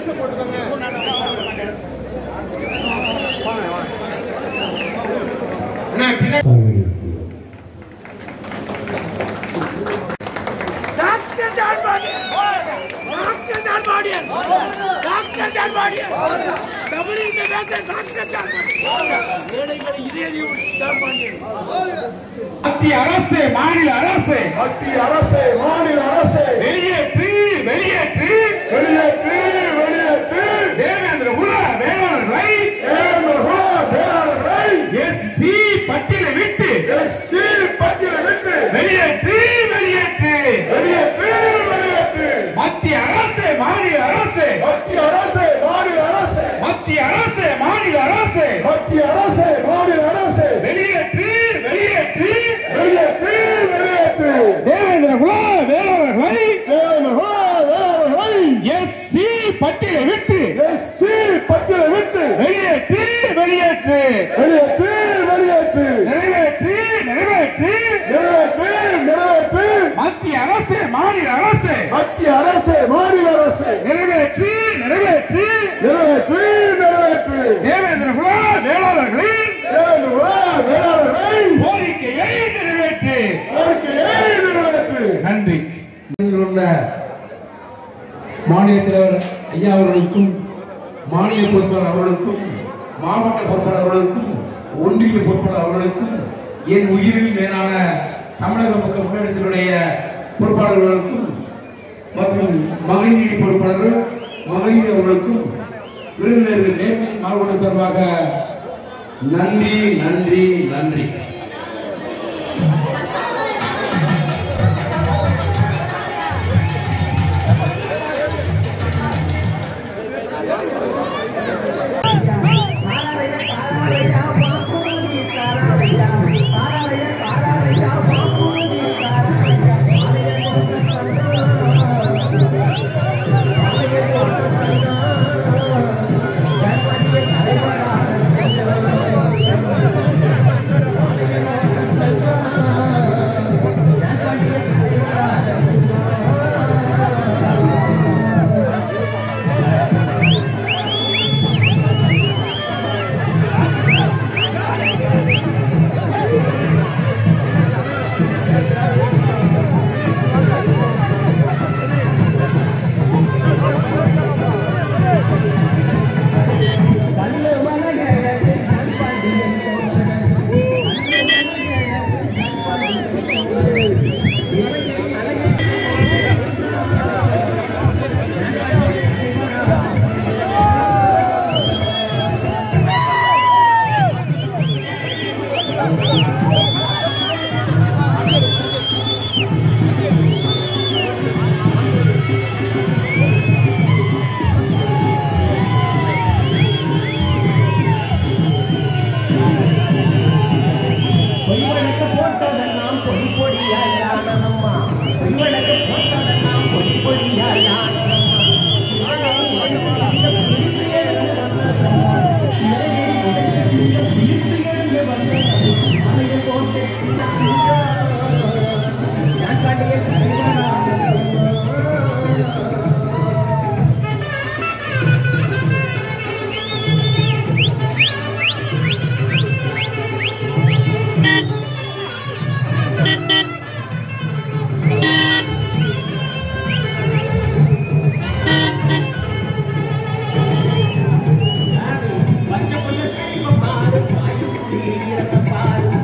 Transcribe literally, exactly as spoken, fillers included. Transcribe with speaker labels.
Speaker 1: மத்திய அரசு மாநில அரசு மத்திய அரசு மாநில அரசு வெளியேற்று வெளியேற்று வெளியேற்று வெளியேற்று தேவேந்திர குல வேளாளர்களை தேவேந்திர குல வேளாளர்களை எஸ்சி பட்டியலை விட்டு எஸ்சி பட்டியலை விட்டு வெளியேற்று வெளியேற்று வெளியேற்று வெளியேற்று மத்திய அரசு மாநில அரசு மத்திய அரசு மாநில அரசு மத்திய அரசு மாநில அரசு மத்திய அரசு மாநில அரசு வெளியேற்று வெளியேற்று வெளியேற்று வெளியேற்று தேவேந்திர குல வேளாளர்களை தேவேந்திர குல வேளாளர்களை எஸ்சி பட்டியலை விட்டு எஸ்சி பட்டியலை விட்டு வெளியேற்று வெளியேற்று வெளியேற்று வெளியேற்று நிறைவேற்று நிறைவேற்று நிறைவேற்று நிறைவேற்று மத்திய அரசு மாநில அரசு மத்திய அரசு மாநில அரசு நிறைவேற்று நிறைவேற்று நிறைவேற்று நிறைவேற்று தேவேந்திர குல வேளாளர்களின் தேவேந்திர குல வேளாளர்களின் கோரிக்கையை நிறைவேற்று கோரிக்கையை நிறைவேற்று. நன்றி. மாநில தலைவர் ஐயா அவர்களுக்கும் மாநில பொறுப்பாளர் அவர்களுக்கும் மாவட்ட பொறுப்பாளர் அவர்களுக்கும் ஒன்றிய பொறுப்பாளர் அவர்களுக்கும் என் உயிரில் மேலான தமிழக மக்கள் முன்னேற்றத்தினுடைய பொறுப்பாளர்களுக்கும் மற்றும் மகளிர் பொறுப்பாளர்கள் மகளிர் அவர்களுக்கும் விருந்தினர்கள் மேற்கு மாவட்ட சார்பாக நன்றி நன்றி நன்றி.
Speaker 2: Bye.